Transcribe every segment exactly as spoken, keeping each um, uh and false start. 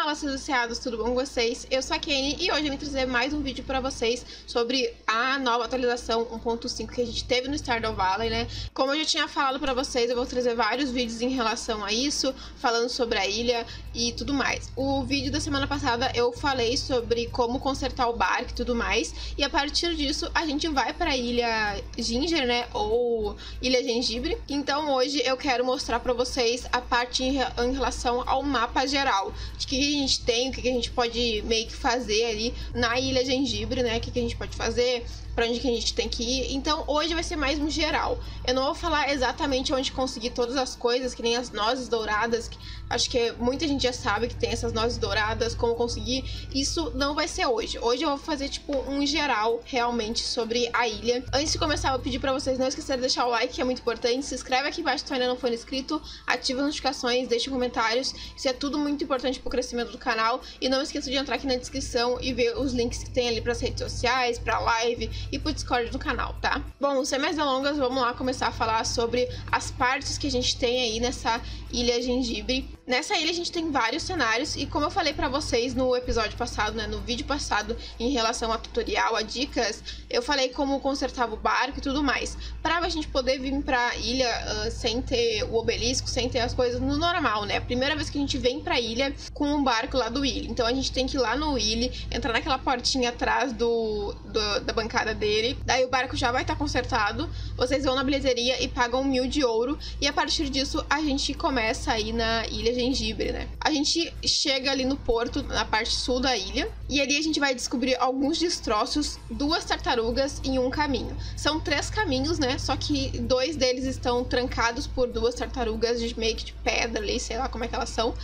Fala, seus viciados, tudo bom com vocês? Eu sou a Kenny e hoje eu vim trazer mais um vídeo pra vocês sobre a nova atualização um ponto cinco que a gente teve no Stardew Valley, né? Como eu já tinha falado pra vocês, eu vou trazer vários vídeos em relação a isso, falando sobre a ilha e tudo mais. O vídeo da semana passada eu falei sobre como consertar o barco e tudo mais, e a partir disso a gente vai pra Ilha Ginger, né? Ou Ilha Gengibre. Então hoje eu quero mostrar pra vocês a parte em, em relação ao mapa geral, de que a gente tem, o que a gente pode meio que fazer ali na Ilha Gengibre, né? O que a gente pode fazer, pra onde que a gente tem que ir. Então hoje vai ser mais um geral. Eu não vou falar exatamente onde conseguir todas as coisas, que nem as nozes douradas, que acho que muita gente já sabe que tem essas nozes douradas, como conseguir. Isso não vai ser hoje. Hoje eu vou fazer tipo um geral realmente sobre a ilha. Antes de começar, eu vou pedir pra vocês não esquecerem de deixar o like, que é muito importante. Se inscreve aqui embaixo se tu ainda não for inscrito, ativa as notificações, deixa comentários. Isso é tudo muito importante pro crescimento do canal. E não esqueça de entrar aqui na descrição e ver os links que tem ali pras redes sociais, pra live e pro Discord do canal, tá? Bom, sem mais delongas, vamos lá começar a falar sobre as partes que a gente tem aí nessa Ilha Gengibre. Nessa ilha a gente tem vários cenários e como eu falei pra vocês no episódio passado, né, no vídeo passado, em relação a tutorial, a dicas, eu falei como consertava o barco e tudo mais. Pra a gente poder vir pra ilha uh, sem ter o obelisco, sem ter as coisas no normal, né? A primeira vez que a gente vem pra ilha com um barco lá do Willy. Então a gente tem que ir lá no Willy, entrar naquela portinha atrás do, do da bancada dele. Daí o barco já vai estar consertado. Vocês vão na bilheteria e pagam mil de ouro. E a partir disso a gente começa aí na Ilha Gengibre, né? A gente chega ali no porto, na parte sul da ilha. E ali a gente vai descobrir alguns destroços, duas tartarugas em um caminho. São três caminhos, né? Só que dois deles estão trancados por duas tartarugas de meio que de pedra ali, sei lá como é que elas são.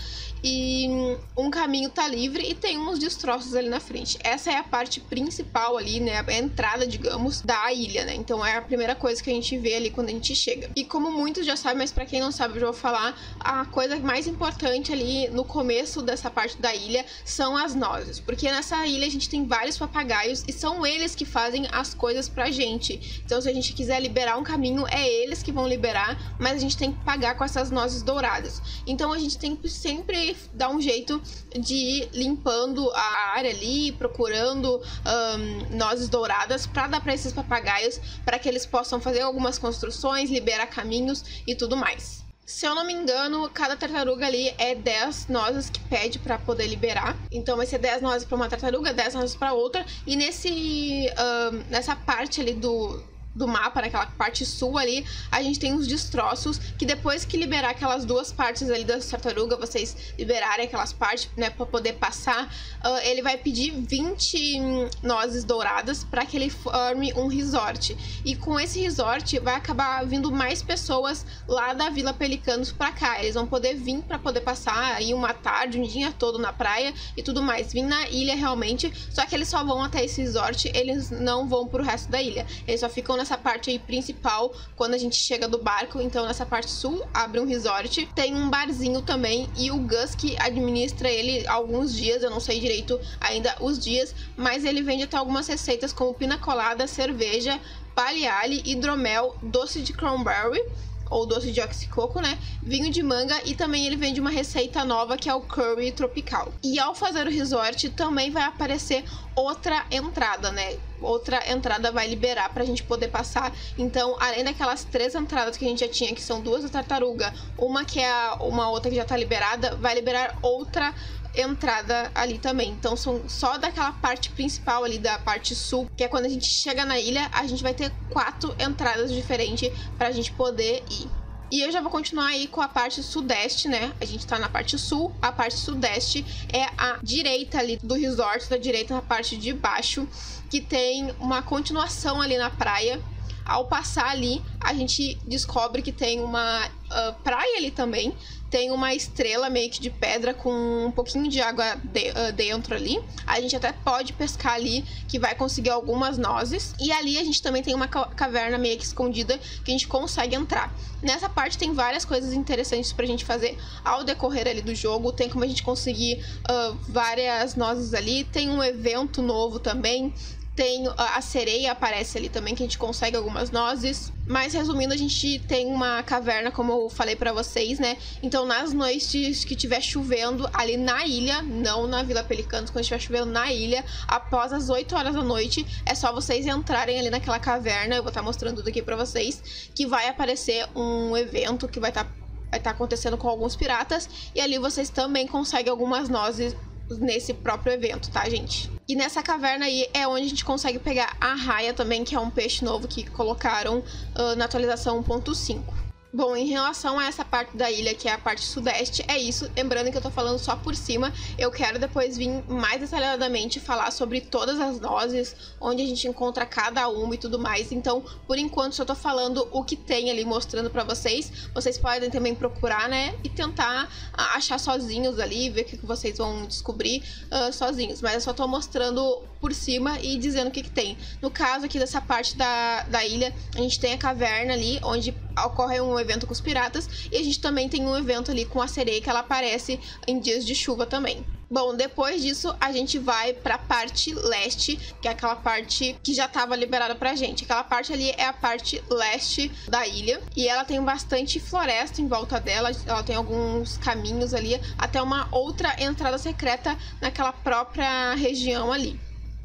E um caminho tá livre e tem uns destroços ali na frente. Essa é a parte principal ali, né? A entrada, digamos, da ilha, né? Então é a primeira coisa que a gente vê ali quando a gente chega. E como muitos já sabem, mas pra quem não sabe, eu já vou falar, a coisa mais importante ali no começo dessa parte da ilha são as nozes. Porque nessa ilha a gente tem vários papagaios e são eles que fazem as coisas pra gente. Então se a gente quiser liberar um caminho, é eles que vão liberar, mas a gente tem que pagar com essas nozes douradas. Então a gente tem que sempre dar um jeito de ir limpando a área ali, procurando um, nozes douradas para dar para esses papagaios, para que eles possam fazer algumas construções, liberar caminhos e tudo mais. Se eu não me engano, cada tartaruga ali é dez nozes que pede para poder liberar. Então vai ser dez nozes para uma tartaruga, dez nozes para outra. E nesse, um, nessa parte ali do... do mapa, naquela parte sul ali, a gente tem uns destroços que depois que liberar aquelas duas partes ali da tartaruga, vocês liberarem aquelas partes, né, pra poder passar, uh, ele vai pedir vinte nozes douradas para que ele forme um resort. E com esse resort vai acabar vindo mais pessoas lá da Vila Pelicanos pra cá. Eles vão poder vir para poder passar aí uma tarde, um dia todo na praia e tudo mais. Vir na ilha realmente, só que eles só vão até esse resort, eles não vão pro resto da ilha. Eles só ficam nessa parte aí principal quando a gente chega do barco. Então nessa parte sul abre um resort, tem um barzinho também e o Gus que administra ele alguns dias, eu não sei direito ainda os dias, mas ele vende até algumas receitas como pina colada, cerveja, palha-alho, hidromel, doce de cranberry ou doce de oxicoco, né? Vinho de manga e também ele vende uma receita nova que é o curry tropical. E ao fazer o resort também vai aparecer outra entrada, né? Outra entrada vai liberar pra gente poder passar. Então, além daquelas três entradas que a gente já tinha, que são duas da tartaruga, uma que é a, uma outra que já tá liberada, vai liberar outra entrada ali também. Então são só daquela parte principal ali da parte sul, que é quando a gente chega na ilha, a gente vai ter quatro entradas diferentes pra gente poder ir. E eu já vou continuar aí com a parte sudeste, né? A gente tá na parte sul, a parte sudeste é a direita ali do resort, da direita na parte de baixo, que tem uma continuação ali na praia. Ao passar ali, a gente descobre que tem uma uh, praia ali também. Tem uma estrela meio que de pedra com um pouquinho de água de, uh, dentro ali. A gente até pode pescar ali, que vai conseguir algumas nozes. E ali a gente também tem uma caverna meio que escondida que a gente consegue entrar. Nessa parte tem várias coisas interessantes pra gente fazer ao decorrer ali do jogo. Tem como a gente conseguir uh, várias nozes ali. Tem um evento novo também. Tem a sereia aparece ali também, que a gente consegue algumas nozes. Mas resumindo, a gente tem uma caverna, como eu falei pra vocês, né? Então nas noites que tiver chovendo ali na ilha, não na Vila Pelicanos, quando estiver chovendo na ilha, após as oito horas da noite, é só vocês entrarem ali naquela caverna. Eu vou estar mostrando tudo aqui pra vocês, que vai aparecer um evento que vai estar vai estar acontecendo com alguns piratas. E ali vocês também conseguem algumas nozes nesse próprio evento, tá, gente? E nessa caverna aí é onde a gente consegue pegar a raia também, que é um peixe novo que colocaram uh, na atualização um ponto cinco. Bom, em relação a essa parte da ilha, que é a parte sudeste, é isso. Lembrando que eu tô falando só por cima. Eu quero depois vir mais detalhadamente falar sobre todas as nozes, onde a gente encontra cada uma e tudo mais. Então, por enquanto, só tô falando o que tem ali, mostrando pra vocês. Vocês podem também procurar, né, e tentar achar sozinhos ali, ver o que vocês vão descobrir uh, sozinhos. Mas eu só tô mostrando por cima e dizendo o que que tem. No caso aqui dessa parte da, da ilha, a gente tem a caverna ali, onde ocorre um evento com os piratas, e a gente também tem um evento ali com a sereia, que ela aparece em dias de chuva também. Bom, depois disso a gente vai pra parte leste, que é aquela parte que já estava liberada pra gente. Aquela parte ali é a parte leste da ilha, e ela tem bastante floresta em volta dela, ela tem alguns caminhos ali, até uma outra entrada secreta naquela própria região ali.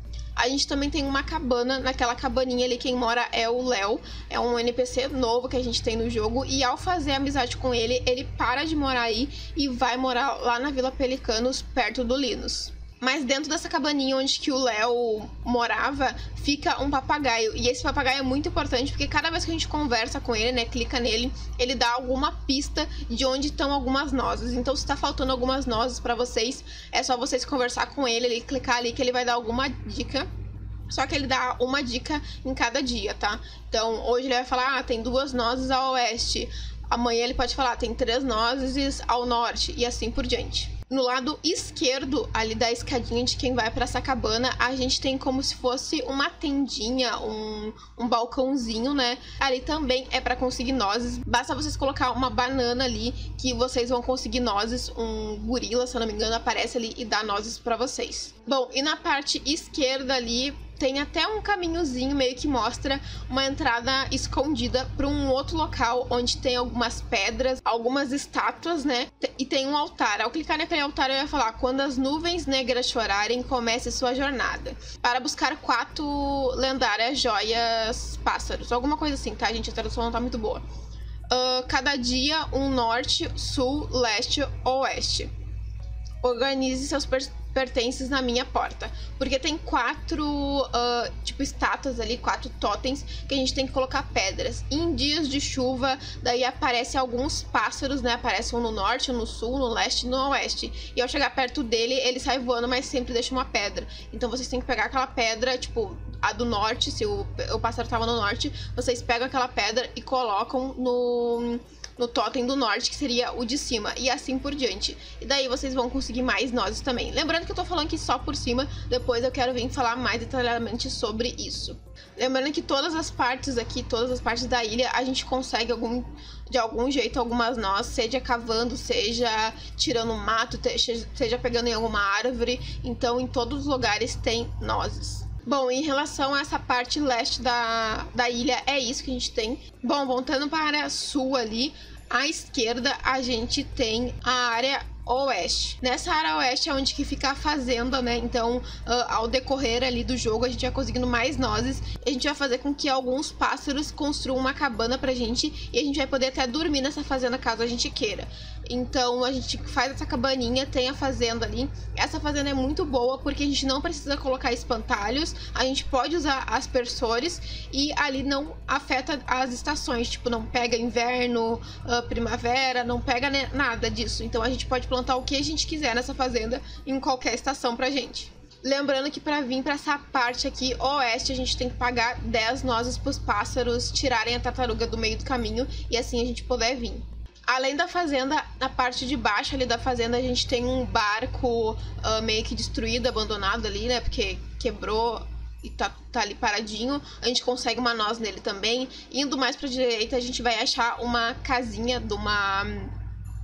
A gente também tem uma cabana, naquela cabaninha ali quem mora é o Léo, é um N P C novo que a gente tem no jogo, e ao fazer amizade com ele, ele para de morar aí e vai morar lá na Vila Pelicanos, perto do Linus. Mas dentro dessa cabaninha onde que o Léo morava, fica um papagaio. E esse papagaio é muito importante, porque cada vez que a gente conversa com ele, né, clica nele, ele dá alguma pista de onde estão algumas nozes. Então, se tá faltando algumas nozes pra vocês, é só vocês conversar com ele, ele clicar ali que ele vai dar alguma dica. Só que ele dá uma dica em cada dia, tá? Então, hoje ele vai falar, ah, tem duas nozes ao oeste. Amanhã ele pode falar, tem três nozes ao norte, e assim por diante. No lado esquerdo, ali da escadinha de quem vai para essa cabana, a gente tem como se fosse uma tendinha, um, um balcãozinho, né? Ali também é para conseguir nozes. Basta vocês colocar uma banana ali que vocês vão conseguir nozes. Um gorila, se eu não me engano, aparece ali e dá nozes para vocês. Bom, e na parte esquerda ali tem até um caminhozinho meio que mostra uma entrada escondida para um outro local onde tem algumas pedras, algumas estátuas, né? E tem um altar. Ao clicar naquele altar, eu ia falar: quando as nuvens negras chorarem, comece sua jornada. Para buscar quatro lendárias joias pássaros. Alguma coisa assim, tá, gente? A tradução não tá muito boa. Uh, cada dia, um norte, sul, leste, oeste. Organize seus pertences na minha porta. Porque tem quatro, uh, tipo, estátuas ali, quatro totens, que a gente tem que colocar pedras. E em dias de chuva, daí aparecem alguns pássaros, né? Aparecem um no norte, um no sul, no leste e no oeste. E ao chegar perto dele, ele sai voando, mas sempre deixa uma pedra. Então vocês têm que pegar aquela pedra, tipo, a do norte, se o, o pássaro tava no norte, vocês pegam aquela pedra e colocam no... no totem do norte, que seria o de cima, e assim por diante. E daí vocês vão conseguir mais nozes também. Lembrando que eu tô falando aqui só por cima, depois eu quero vir falar mais detalhadamente sobre isso. Lembrando que todas as partes aqui, todas as partes da ilha, a gente consegue algum, de algum jeito algumas nozes, seja cavando, seja tirando mato, seja pegando em alguma árvore. Então em todos os lugares tem nozes. Bom, em relação a essa parte leste da, da ilha, é isso que a gente tem. Bom, voltando para a área sul ali, à esquerda a gente tem a área oeste. Nessa área oeste é onde que fica a fazenda, né? Então, uh, ao decorrer ali do jogo, a gente vai conseguindo mais nozes. E a gente vai fazer com que alguns pássaros construam uma cabana pra gente. E a gente vai poder até dormir nessa fazenda caso a gente queira. Então, a gente faz essa cabaninha, tem a fazenda ali. Essa fazenda é muito boa porque a gente não precisa colocar espantalhos. A gente pode usar aspersores e ali não afeta as estações. Tipo, não pega inverno, uh, primavera, não pega nada disso. Então, a gente pode plantar o que a gente quiser nessa fazenda em qualquer estação pra gente. Lembrando que para vir para essa parte aqui oeste, a gente tem que pagar dez nozes para os pássaros tirarem a tartaruga do meio do caminho e assim a gente poder vir. Além da fazenda, na parte de baixo ali da fazenda, a gente tem um barco uh, meio que destruído, abandonado ali, né? Porque quebrou e tá, tá ali paradinho. A gente consegue uma noz nele também. Indo mais pra direita, a gente vai achar uma casinha de uma...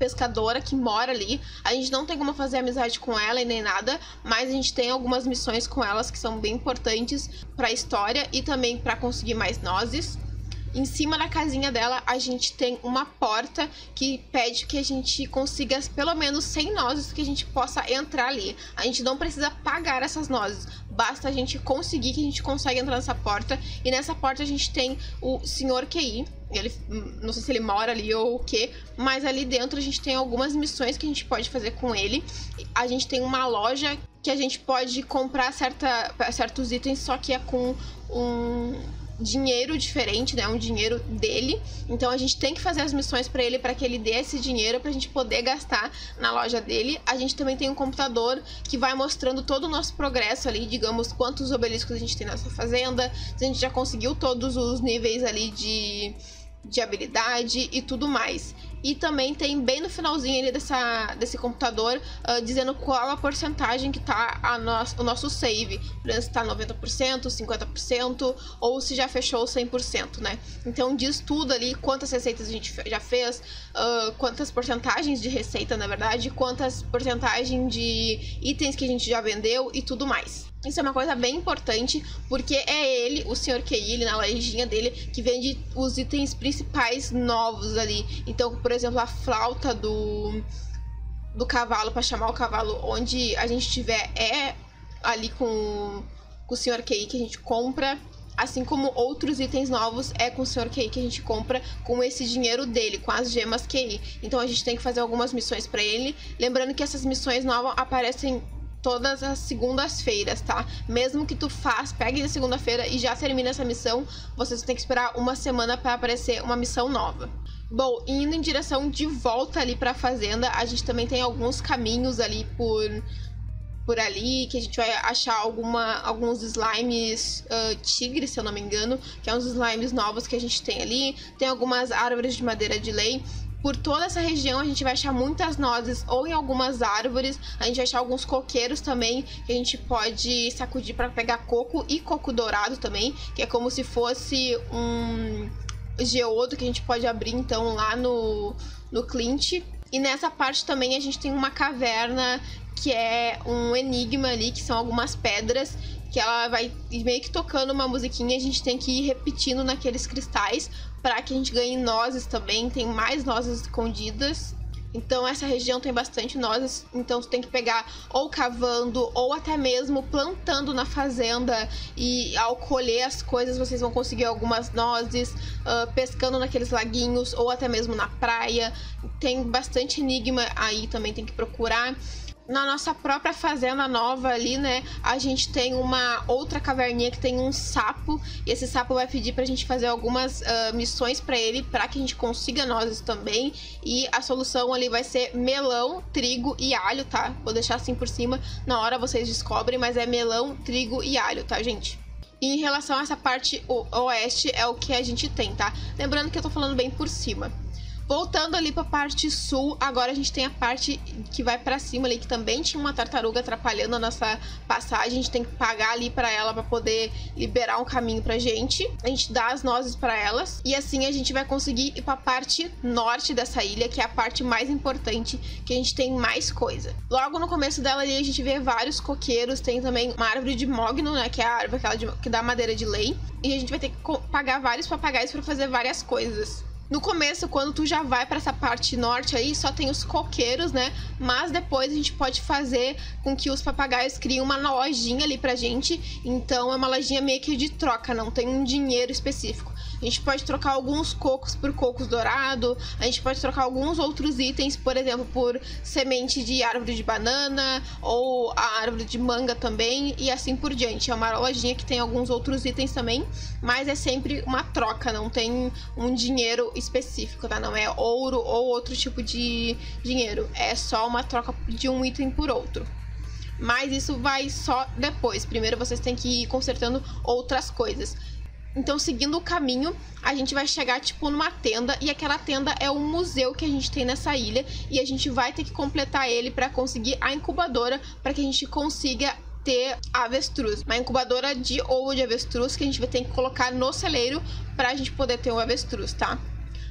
pescadora que mora ali. A gente não tem como fazer amizade com ela e nem nada, mas a gente tem algumas missões com elas que são bem importantes para a história e também para conseguir mais nozes. Em cima da casinha dela, a gente tem uma porta que pede que a gente consiga pelo menos cem nozes que a gente possa entrar ali. A gente não precisa pagar essas nozes, basta a gente conseguir que a gente consegue entrar nessa porta. E nessa porta a gente tem o senhor Q I. Ele, não sei se ele mora ali ou o que, mas ali dentro a gente tem algumas missões que a gente pode fazer com ele. A gente tem uma loja que a gente pode comprar certa, certos itens, só que é com um dinheiro diferente, né? Um dinheiro dele. Então a gente tem que fazer as missões para ele para que ele dê esse dinheiro pra gente poder gastar na loja dele. A gente também tem um computador que vai mostrando todo o nosso progresso ali, digamos, quantos obeliscos a gente tem nessa fazenda, se a gente já conseguiu todos os níveis ali de de habilidade e tudo mais. E também tem bem no finalzinho ali dessa, desse computador uh, dizendo qual a porcentagem que tá a no, o nosso save. Por exemplo, se tá noventa por cento, cinquenta por cento ou se já fechou cem por cento, né? Então diz tudo ali, quantas receitas a gente já fez, uh, quantas porcentagens de receita, na verdade, quantas porcentagens de itens que a gente já vendeu e tudo mais. Isso é uma coisa bem importante, porque é ele, o senhor Q I, ele, na lojinha dele, que vende os itens principais novos ali. Então, por exemplo, a flauta do, do cavalo, para chamar o cavalo onde a gente estiver, é ali com, com o senhor Q I que a gente compra. Assim como outros itens novos é com o senhor Q I que a gente compra com esse dinheiro dele, com as gemas Q I. Então a gente tem que fazer algumas missões para ele. Lembrando que essas missões novas aparecem todas as segundas-feiras, tá? Mesmo que tu faz, pegue na segunda-feira e já termine essa missão, você só tem que esperar uma semana para aparecer uma missão nova. Bom, indo em direção de volta ali pra fazenda, a gente também tem alguns caminhos ali por, por ali, que a gente vai achar alguma, alguns slimes uh, tigre, se eu não me engano, que é uns slimes novos que a gente tem ali. Tem algumas árvores de madeira de lei. Por toda essa região a gente vai achar muitas nozes ou em algumas árvores. A gente vai achar alguns coqueiros também, que a gente pode sacudir para pegar coco e coco dourado também, que é como se fosse um geodo que a gente pode abrir então lá no, no Clint. E nessa parte também a gente tem uma caverna que é um enigma ali, que são algumas pedras, que ela vai meio que tocando uma musiquinha, a gente tem que ir repetindo naqueles cristais para que a gente ganhe nozes também. Tem mais nozes escondidas. Então essa região tem bastante nozes, então você tem que pegar ou cavando ou até mesmo plantando na fazenda, e ao colher as coisas vocês vão conseguir algumas nozes, uh, pescando naqueles laguinhos ou até mesmo na praia. Tem bastante enigma aí, também tem que procurar. Na nossa própria fazenda nova ali, né, a gente tem uma outra caverninha que tem um sapo, e esse sapo vai pedir pra gente fazer algumas uh, missões pra ele, pra que a gente consiga nozes também. E a solução ali vai ser melão, trigo e alho, tá? Vou deixar assim por cima, na hora vocês descobrem, mas é melão, trigo e alho, tá, gente? E em relação a essa parte oeste, é o que a gente tem, tá? Lembrando que eu tô falando bem por cima. Voltando ali para a parte sul, agora a gente tem a parte que vai para cima ali, que também tinha uma tartaruga atrapalhando a nossa passagem. A gente tem que pagar ali para ela para poder liberar um caminho pra gente. A gente dá as nozes para elas e assim a gente vai conseguir ir para a parte norte dessa ilha, que é a parte mais importante, que a gente tem mais coisa. Logo no começo dela ali a gente vê vários coqueiros, tem também uma árvore de mogno, né, que é a árvore aquela de, que dá madeira de lei, e a gente vai ter que pagar vários papagaios para fazer várias coisas. No começo, quando tu já vai para essa parte norte aí, só tem os coqueiros, né? Mas depois a gente pode fazer com que os papagaios criem uma lojinha ali pra gente. Então é uma lojinha meio que de troca, não tem um dinheiro específico. A gente pode trocar alguns cocos por cocos dourado, a gente pode trocar alguns outros itens, por exemplo, por semente de árvore de banana ou a árvore de manga também, e assim por diante. É uma lojinha que tem alguns outros itens também, mas é sempre uma troca, não tem um dinheiro específico, tá? Não é ouro ou outro tipo de dinheiro, é só uma troca de um item por outro. Mas isso vai só depois. Primeiro vocês têm que ir consertando outras coisas. Então, seguindo o caminho, a gente vai chegar, tipo, numa tenda, e aquela tenda é um museu que a gente tem nessa ilha, e a gente vai ter que completar ele para conseguir a incubadora, para que a gente consiga ter avestruz. Uma incubadora de ovo de avestruz que a gente vai ter que colocar no celeiro pra gente poder ter o avestruz, tá?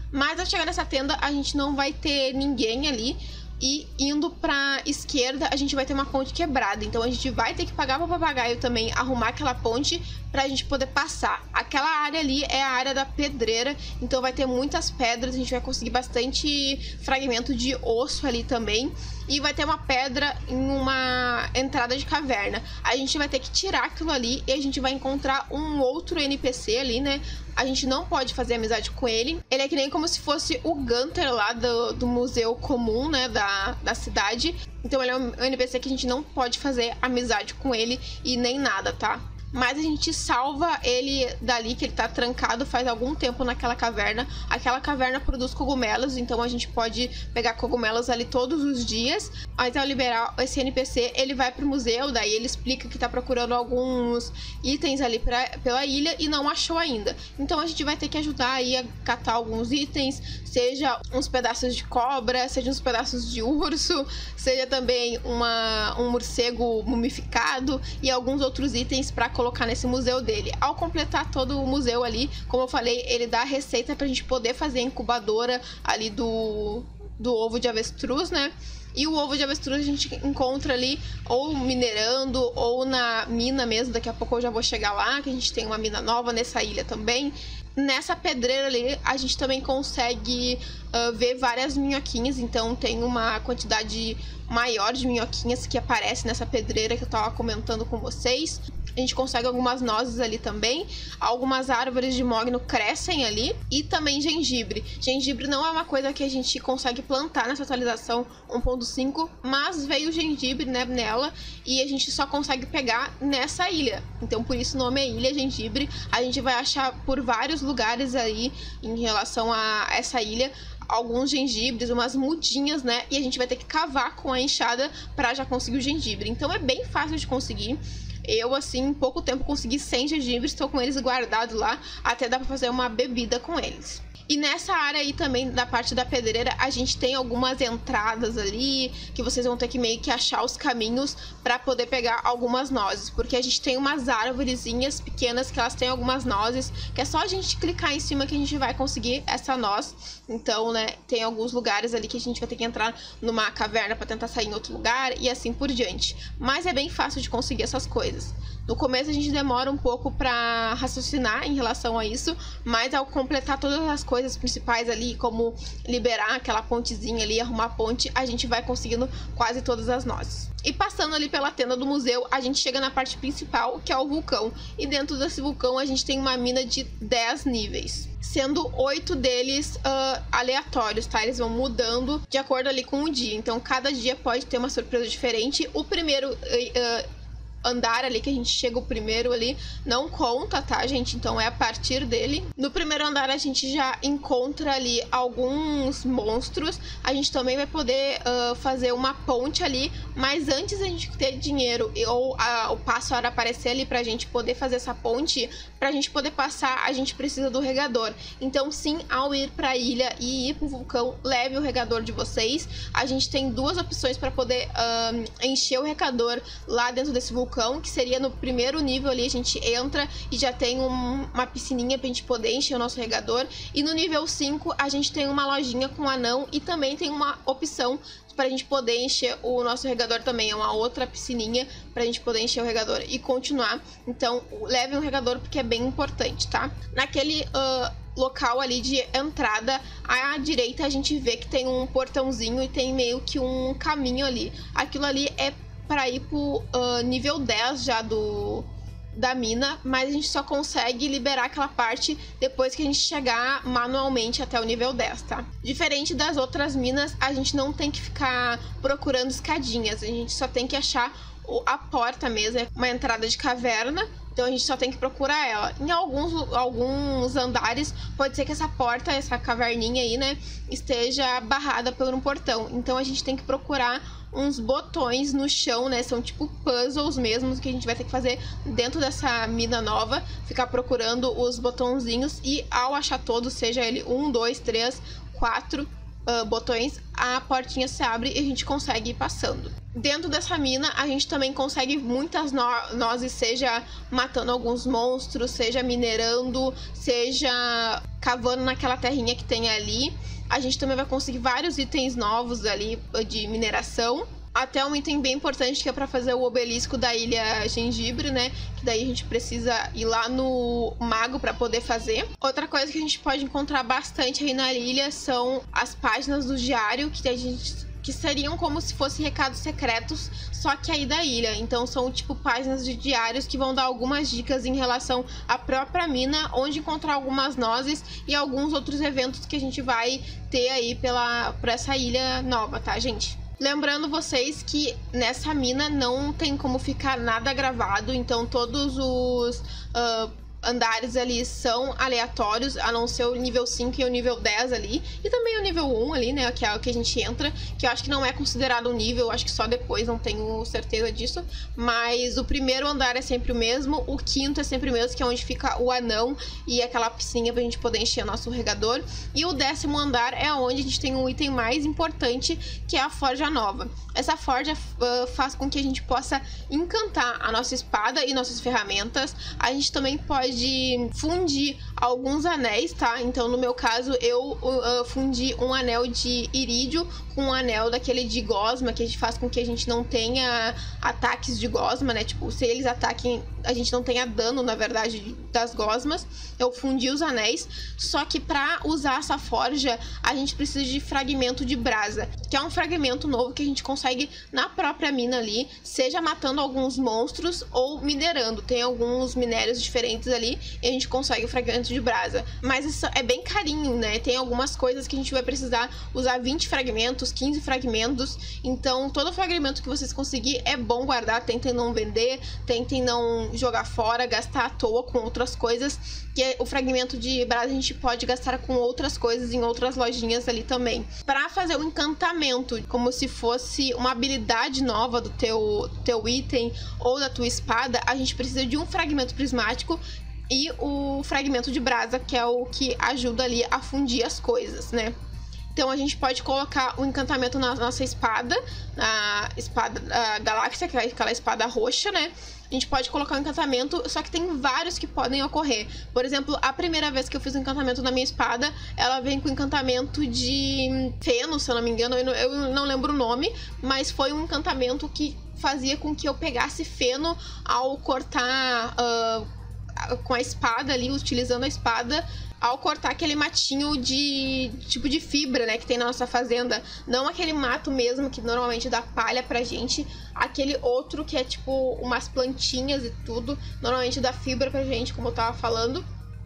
Mas ao chegar nessa tenda, a gente não vai ter ninguém ali. E indo pra esquerda, a gente vai ter uma ponte quebrada. Então a gente vai ter que pagar pro papagaio também arrumar aquela ponte pra gente poder passar. Aquela área ali é a área da pedreira, então vai ter muitas pedras. A gente vai conseguir bastante fragmento de osso ali também. E vai ter uma pedra em uma entrada de caverna. A gente vai ter que tirar aquilo ali e a gente vai encontrar um outro N P C ali, né? A gente não pode fazer amizade com ele. Ele é que nem como se fosse o Gunter lá do, do museu comum, né? Da, da cidade. Então ele é um N P C que a gente não pode fazer amizade com ele e nem nada, tá? Mas a gente salva ele dali, que ele tá trancado faz algum tempo naquela caverna. Aquela caverna produz cogumelos, então a gente pode pegar cogumelos ali todos os dias. Mas ao liberar esse N P C, ele vai pro museu, daí ele explica que tá procurando alguns itens ali pra, pela ilha e não achou ainda. Então a gente vai ter que ajudar aí a catar alguns itens, seja uns pedaços de cobra, seja uns pedaços de urso, seja também uma, um morcego mumificado e alguns outros itens pra colocar nesse museu dele. Ao completar todo o museu ali, como eu falei, ele dá a receita pra gente poder fazer a incubadora ali do, do ovo de avestruz, né? E o ovo de avestruz a gente encontra ali ou minerando ou na mina mesmo. Daqui a pouco eu já vou chegar lá, que a gente tem uma mina nova nessa ilha também. Nessa pedreira ali, a gente também consegue uh, ver várias minhoquinhas. Então tem uma quantidade maior de minhoquinhas que aparece nessa pedreira que eu tava comentando com vocês. A gente consegue algumas nozes ali também. Algumas árvores de mogno crescem ali. E também gengibre. Gengibre não é uma coisa que a gente consegue plantar nessa atualização um ponto cinco. Mas veio gengibre, né, nela. E a gente só consegue pegar nessa ilha. Então por isso o nome é Ilha Gengibre. A gente vai achar por vários lugares aí em relação a essa ilha alguns gengibres, umas mudinhas, né? E a gente vai ter que cavar com a enxada para já conseguir o gengibre. Então é bem fácil de conseguir. Eu, assim, em pouco tempo consegui cem gengibres, estou com eles guardados lá, até dá pra fazer uma bebida com eles. E nessa área aí também, da parte da pedreira, a gente tem algumas entradas ali, que vocês vão ter que meio que achar os caminhos pra poder pegar algumas nozes. Porque a gente tem umas árvorezinhas pequenas que elas têm algumas nozes, que é só a gente clicar em cima que a gente vai conseguir essa noz. Então, né, tem alguns lugares ali que a gente vai ter que entrar numa caverna pra tentar sair em outro lugar e assim por diante. Mas é bem fácil de conseguir essas coisas. No começo a gente demora um pouco pra raciocinar em relação a isso, mas ao completar todas as coisas principais ali, como liberar aquela pontezinha ali, arrumar a ponte, a gente vai conseguindo quase todas as nozes. E passando ali pela tenda do museu, a gente chega na parte principal, que é o vulcão. E dentro desse vulcão a gente tem uma mina de dez níveis, sendo oito deles uh, aleatórios, tá? Eles vão mudando de acordo ali com o dia. Então cada dia pode ter uma surpresa diferente. O primeiro... Uh, andar ali, que a gente chega o primeiro ali, não conta, tá, gente? Então é a partir dele. No primeiro andar a gente já encontra ali alguns monstros. A gente também vai poder uh, fazer uma ponte ali, mas antes a gente ter dinheiro ou a, o passo a hora aparecer ali pra gente poder fazer essa ponte, pra gente poder passar, a gente precisa do regador. Então sim, ao ir pra ilha e ir pro vulcão, leve o regador de vocês. A gente tem duas opções pra poder uh, encher o regador lá dentro desse vulcão, que seria no primeiro nível ali, a gente entra e já tem um, uma piscininha pra gente poder encher o nosso regador. E no nível cinco a gente tem uma lojinha com anão e também tem uma opção pra gente poder encher o nosso regador também. É uma outra piscininha pra gente poder encher o regador e continuar. Então leve um regador porque é bem importante, tá? Naquele... Uh, local ali de entrada, à direita a gente vê que tem um portãozinho e tem meio que um caminho ali. Aquilo ali é para ir pro uh, nível dez já do da mina, mas a gente só consegue liberar aquela parte depois que a gente chegar manualmente até o nível dez, tá? Diferente das outras minas, a gente não tem que ficar procurando escadinhas, a gente só tem que achar a porta mesmo, é uma entrada de caverna. Então a gente só tem que procurar ela. Em alguns, alguns andares pode ser que essa porta, essa caverninha aí, né, esteja barrada por um portão. Então a gente tem que procurar uns botões no chão, né, são tipo puzzles mesmo, que a gente vai ter que fazer dentro dessa mina nova. Ficar procurando os botãozinhos e ao achar todos, seja ele um, dois, três, quatro... uh, botões, a portinha se abre e a gente consegue ir passando. Dentro dessa mina, a gente também consegue muitas no nozes, seja matando alguns monstros, seja minerando, seja cavando naquela terrinha que tem ali. A gente também vai conseguir vários itens novos ali de mineração. Até um item bem importante que é para fazer o obelisco da Ilha Gengibre, né? Que daí a gente precisa ir lá no mago para poder fazer. Outra coisa que a gente pode encontrar bastante aí na ilha são as páginas do diário, que a gente... que seriam como se fossem recados secretos, só que aí da ilha. Então são tipo páginas de diários que vão dar algumas dicas em relação à própria mina, onde encontrar algumas nozes e alguns outros eventos que a gente vai ter aí pela, por essa ilha nova, tá, gente? Lembrando vocês que nessa mina não tem como ficar nada gravado, então todos os uh, andares ali são aleatórios, a não ser o nível cinco e o nível dez ali, e também o nível um ali, né, que é o que a gente entra, que eu acho que não é considerado um nível, acho que só depois, não tenho certeza disso, mas o primeiro andar é sempre o mesmo, o quinto é sempre o mesmo, que é onde fica o anão e aquela piscina pra gente poder encher nosso regador, e o décimo andar é onde a gente tem um item mais importante, que é a forja nova. Essa forja uh, faz com que a gente possa encantar a nossa espada e nossas ferramentas. A gente também pode fundir alguns anéis, tá? Então, no meu caso, eu uh, fundi um anel de irídio com um anel daquele de gosma, que a gente faz com que a gente não tenha ataques de gosma, né? Tipo, se eles ataquem, a gente não tenha dano, na verdade, das gosmas. Eu fundi os anéis, só que pra usar essa forja, a gente precisa de fragmento de brasa, que é um fragmento novo que a gente consegue na própria mina ali, seja matando alguns monstros ou minerando. Tem alguns minérios diferentes ali e a gente consegue o fragmento de brasa. Mas isso é bem carinho, né? Tem algumas coisas que a gente vai precisar usar vinte fragmentos, quinze fragmentos. Então, todo fragmento que vocês conseguir é bom guardar. Tentem não vender, tentem não jogar fora, gastar à toa com outras coisas. Que o fragmento de brasa a gente pode gastar com outras coisas em outras lojinhas ali também. Para fazer o encantamento, como se fosse uma habilidade nova do teu, teu item ou da tua espada, a gente precisa de um fragmento prismático e o fragmento de brasa, que é o que ajuda ali a fundir as coisas, né? Então a gente pode colocar o encantamento na nossa espada, a espada a galáxia, que é aquela espada roxa, né? A gente pode colocar um encantamento, só que tem vários que podem ocorrer. Por exemplo, a primeira vez que eu fiz um encantamento na minha espada, ela vem com encantamento de feno, se eu não me engano, eu não, eu não lembro o nome, mas foi um encantamento que fazia com que eu pegasse feno ao cortar uh, com a espada ali, utilizando a espada, ao cortar aquele matinho de tipo de fibra, né, que tem na nossa fazenda. Não aquele mato mesmo que normalmente dá palha pra gente, aquele outro que é tipo umas plantinhas e tudo, normalmente dá fibra pra gente, como eu tava falando.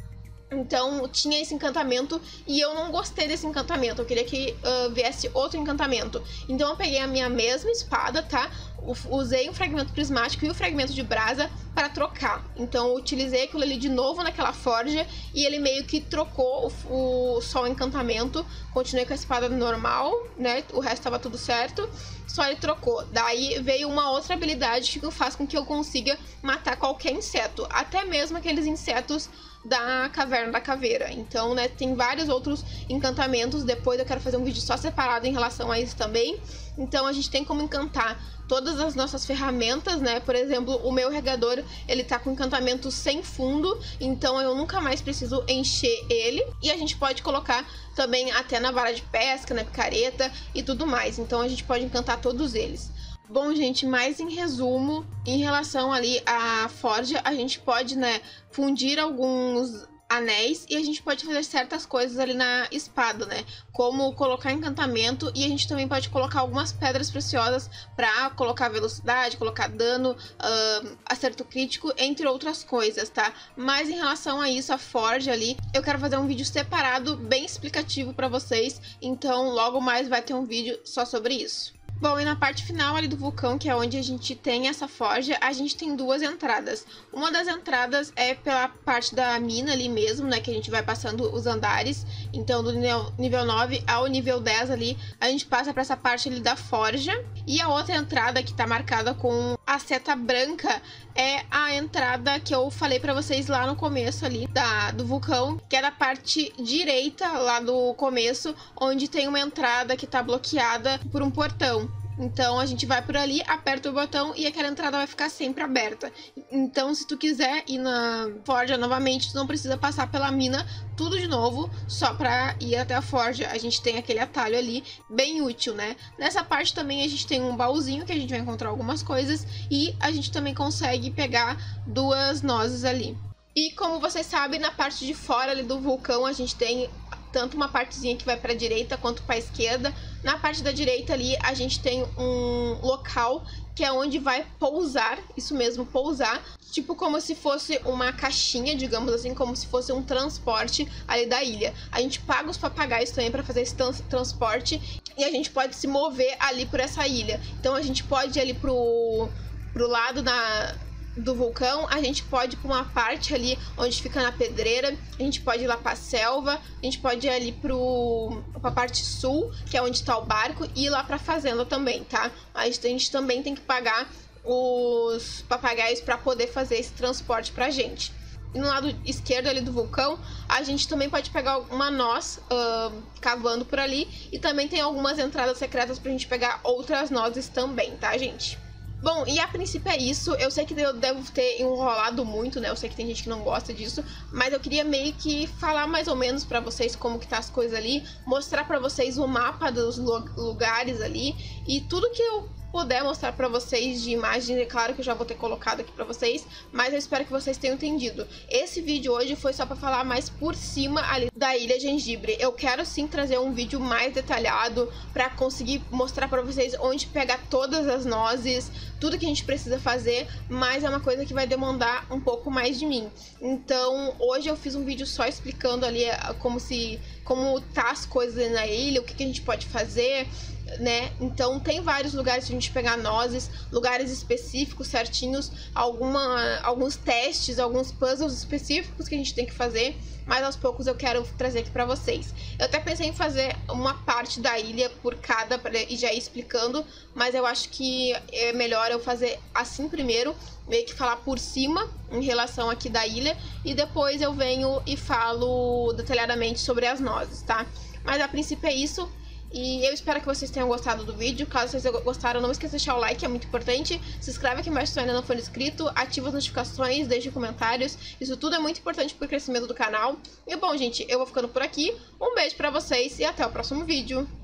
Então tinha esse encantamento e eu não gostei desse encantamento, eu queria que uh, viesse outro encantamento. Então eu peguei a minha mesma espada, tá? Usei um fragmento prismático e o fragmento de brasa para trocar. Então eu utilizei aquilo ali de novo naquela forja e ele meio que trocou o, o só o encantamento. Continuei com a espada normal, né? O resto estava tudo certo, só ele trocou. Daí veio uma outra habilidade que faz com que eu consiga matar qualquer inseto, até mesmo aqueles insetos da Caverna da Caveira. Então, né, tem vários outros encantamentos. Depois eu quero fazer um vídeo só separado em relação a isso também. Então a gente tem como encantar todas as nossas ferramentas, né? Por exemplo, o meu regador, ele tá com encantamento sem fundo, então eu nunca mais preciso encher ele. E a gente pode colocar também até na vara de pesca, na picareta e tudo mais. Então a gente pode encantar todos eles. Bom, gente, mas em resumo, em relação ali à forja, a gente pode, né, fundir alguns anéis e a gente pode fazer certas coisas ali na espada, né, como colocar encantamento, e a gente também pode colocar algumas pedras preciosas para colocar velocidade, colocar dano, uh, acerto crítico, entre outras coisas, tá? Mas em relação a isso, a forja ali, eu quero fazer um vídeo separado, bem explicativo para vocês, então logo mais vai ter um vídeo só sobre isso. Bom, e na parte final ali do vulcão, que é onde a gente tem essa forja, a gente tem duas entradas. Uma das entradas é pela parte da mina ali mesmo, né, que a gente vai passando os andares, Então, do nível nove ao nível dez ali, a gente passa para essa parte ali da forja. E a outra entrada que tá marcada com a seta branca é a entrada que eu falei para vocês lá no começo ali da, do vulcão, que é da parte direita lá do começo, onde tem uma entrada que tá bloqueada por um portão. Então a gente vai por ali, aperta o botão e aquela entrada vai ficar sempre aberta. Então se tu quiser ir na forja novamente, tu não precisa passar pela mina tudo de novo, só pra ir até a forja. A gente tem aquele atalho ali, bem útil, né? Nessa parte também a gente tem um baúzinho que a gente vai encontrar algumas coisas. E a gente também consegue pegar duas nozes ali. E como vocês sabem, na parte de fora ali do vulcão a gente tem tanto uma partezinha que vai para a direita quanto para a esquerda. Na parte da direita ali a gente tem um local que é onde vai pousar, isso mesmo, pousar, tipo como se fosse uma caixinha, digamos assim, como se fosse um transporte ali da ilha. A gente paga os papagaios também para fazer esse trans transporte e a gente pode se mover ali por essa ilha. Então a gente pode ir ali pro, pro lado da... do vulcão, a gente pode ir para uma parte ali onde fica na pedreira, a gente pode ir lá para a selva, a gente pode ir ali para a parte sul, que é onde está o barco, e ir lá para a fazenda também, tá? A gente, a gente também tem que pagar os papagaios para poder fazer esse transporte pra gente. E no lado esquerdo ali do vulcão, a gente também pode pegar uma noz uh, cavando por ali, e também tem algumas entradas secretas pra gente pegar outras nozes também, tá, gente? Bom, e a princípio é isso. Eu sei que eu devo ter enrolado muito, né? Eu sei que tem gente que não gosta disso, mas eu queria meio que falar mais ou menos pra vocês como que tá as coisas ali, mostrar pra vocês o mapa dos lugares ali e tudo que eu puder mostrar pra vocês de imagens. É claro que eu já vou ter colocado aqui pra vocês, mas eu espero que vocês tenham entendido. Esse vídeo hoje foi só pra falar mais por cima ali da Ilha Gengibre. Eu quero sim trazer um vídeo mais detalhado pra conseguir mostrar pra vocês onde pegar todas as nozes, tudo que a gente precisa fazer, mas é uma coisa que vai demandar um pouco mais de mim. Então hoje eu fiz um vídeo só explicando ali como se como tá as coisas na ilha, o que, que a gente pode fazer, né? Então tem vários lugares pra gente pegar nozes, lugares específicos, certinhos, alguma, alguns testes, alguns puzzles específicos que a gente tem que fazer, mas aos poucos eu quero trazer aqui pra vocês. Eu até pensei em fazer uma parte da ilha por cada e já ir explicando, mas eu acho que é melhor eu fazer assim primeiro, meio que falar por cima em relação aqui da ilha, e depois eu venho e falo detalhadamente sobre as nozes, tá? Mas a princípio é isso. E eu espero que vocês tenham gostado do vídeo. Caso vocês gostaram, não esqueça de deixar o like, é muito importante. Se inscreve aqui embaixo se ainda não for inscrito. Ativa as notificações, deixe comentários. Isso tudo é muito importante pro crescimento do canal. E bom, gente, eu vou ficando por aqui. Um beijo pra vocês e até o próximo vídeo.